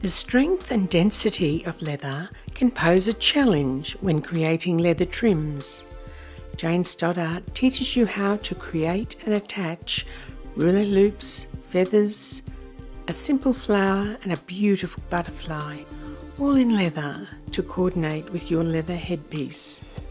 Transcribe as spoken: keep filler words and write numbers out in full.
The strength and density of leather can pose a challenge when creating leather trims. Jane Stoddart teaches you how to create and attach ruler loops, feathers, a simple flower and a beautiful butterfly, all in leather to coordinate with your leather headpiece.